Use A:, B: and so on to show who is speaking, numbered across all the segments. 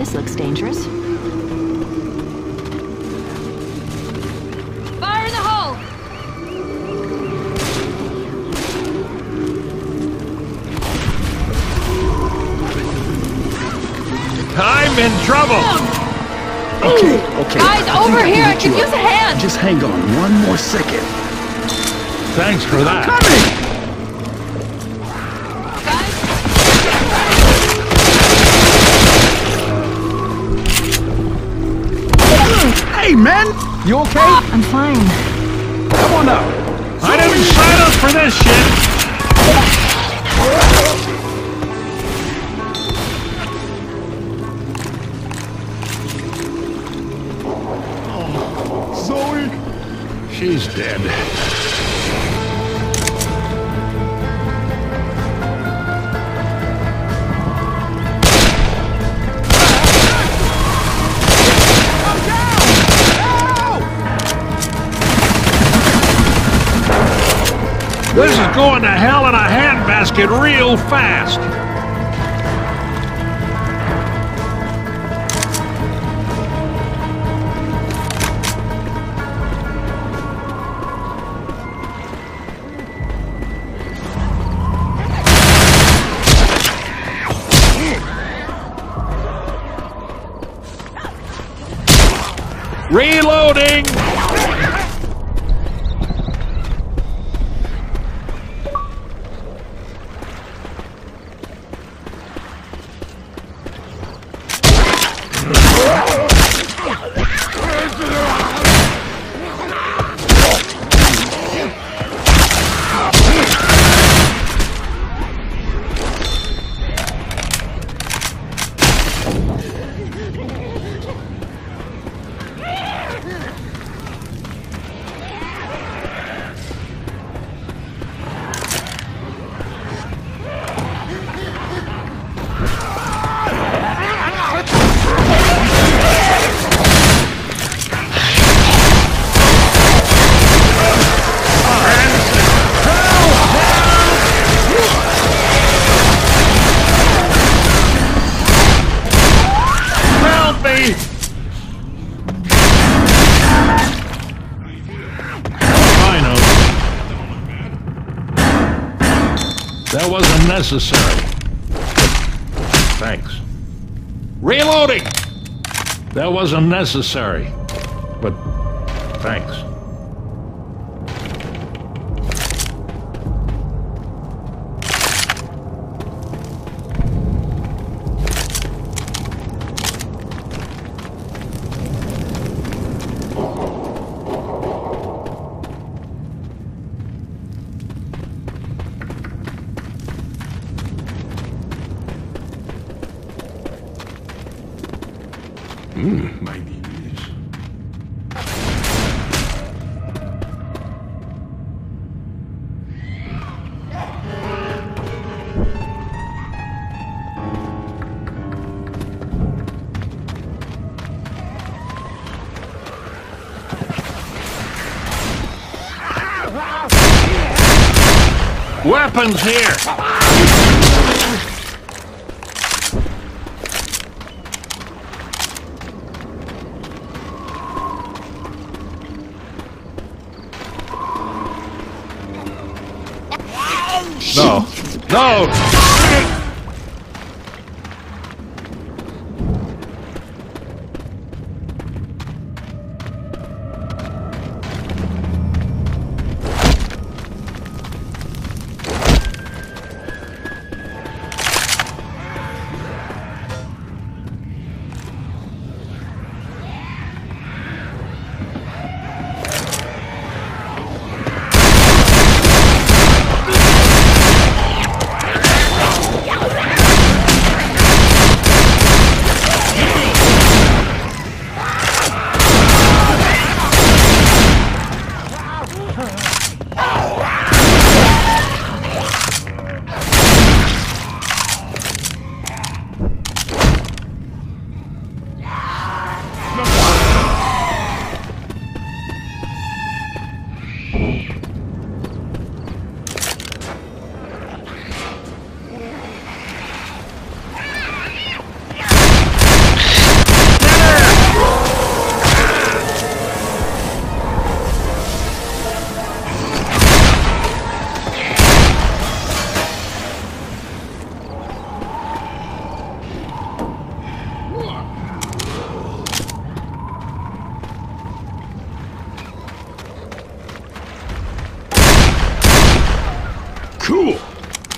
A: This looks dangerous.
B: Fire in the hole!
C: I'm in trouble!
D: Okay.
B: Guys, over here! I could use a hand!
D: Just hang on one more second.
C: Thanks for that.
D: Hey, man! You okay?
A: I'm fine.
D: Come on up.
C: I didn't sign up for this shit!
D: Zoe!
C: She's dead. This is going to hell in a handbasket real fast. Reloading! That wasn't necessary. Thanks. Reloading! That wasn't necessary. But thanks.
D: My knees.
C: Weapons here! No. No!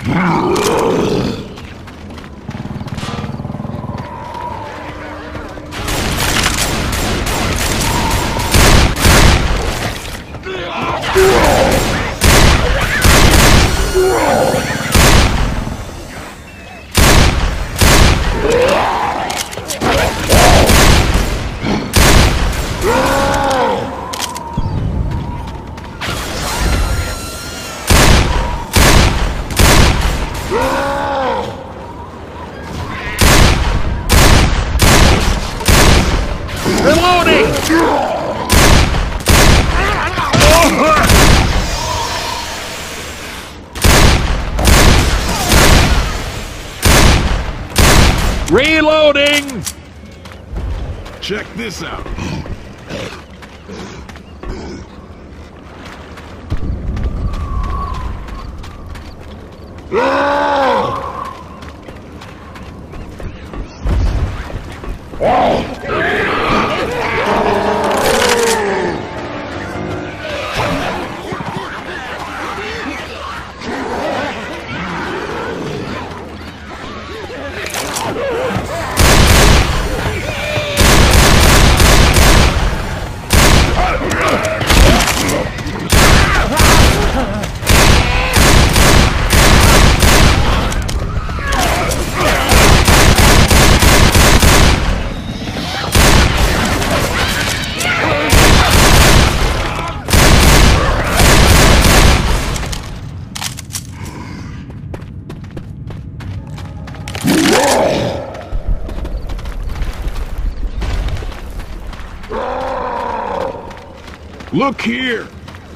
C: Reloading!
D: Check this out. Look here!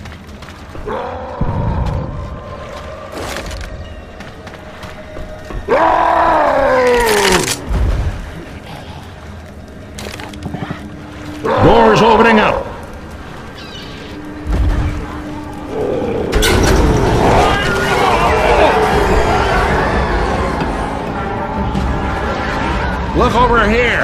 C: Doors opening up. Look over here.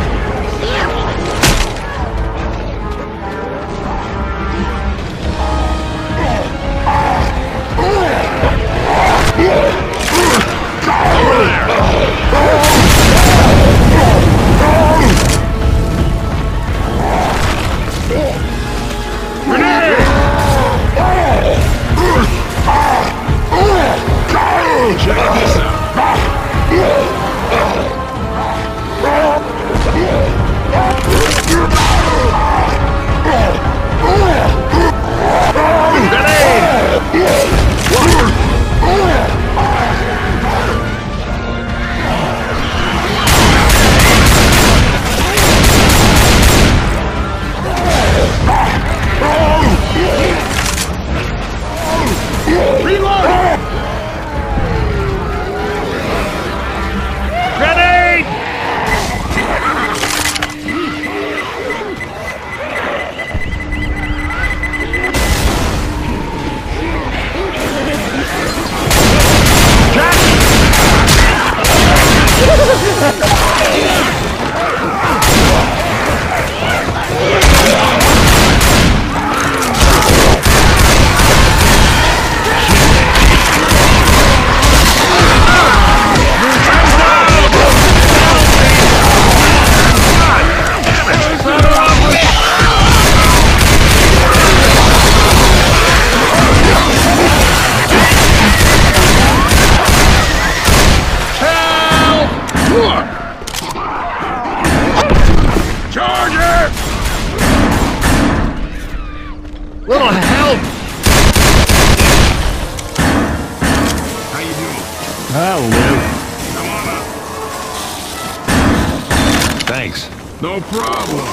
C: Little help!
D: How you doing?
C: I'll live.
D: Come on up.
C: Thanks.
D: No problem.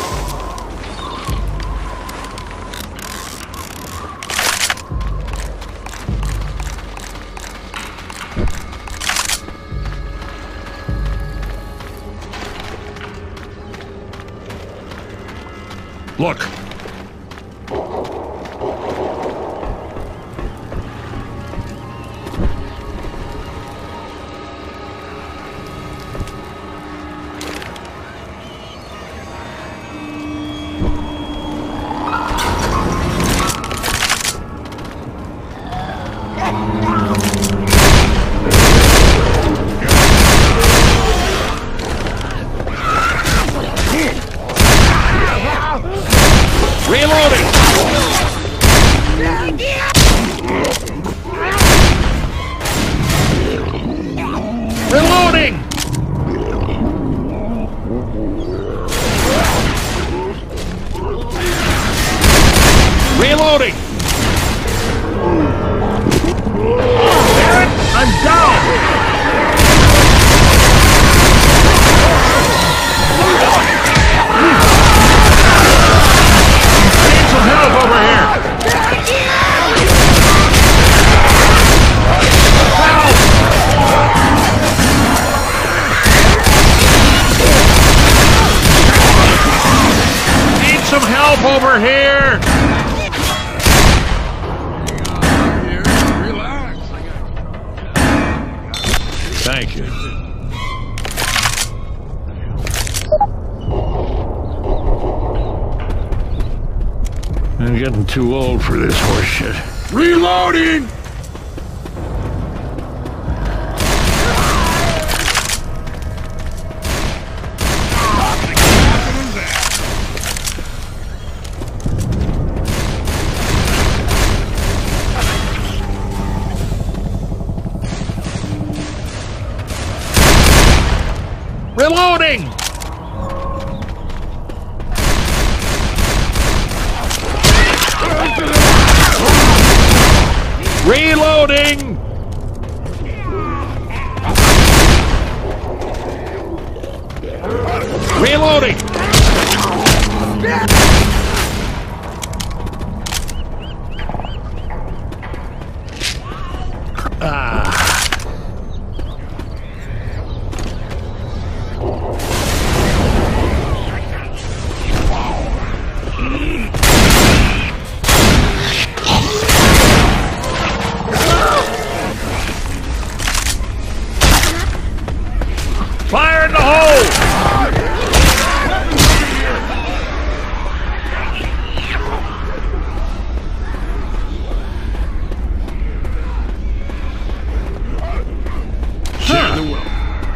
C: Look. Over here!
D: Relax.
C: Thank you. I'm getting too old for this horse shit.
D: Reloading!
C: Reloading! Reloading! Reloading! Fire in the hole!
D: Share the wealth.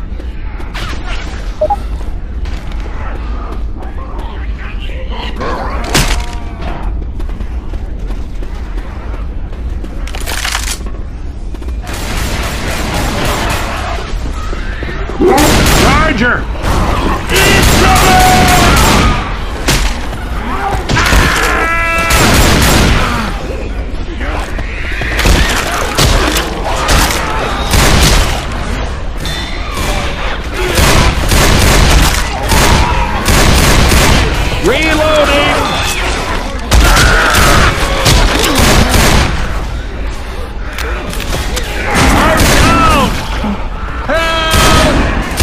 C: Charger! Reloading! I'm down! Help!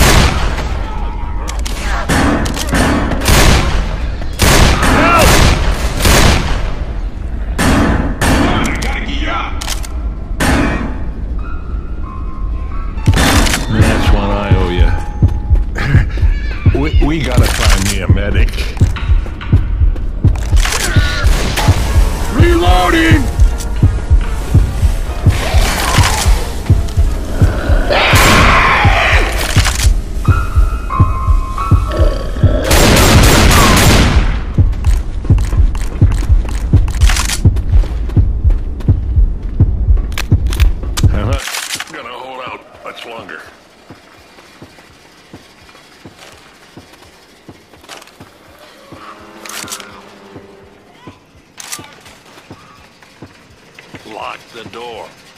C: Help!
D: I gotta get you up.
C: That's one I owe you. We gotta find me a medic.
D: Reloading!
C: I'm not gonna hold out much longer. Lock the door.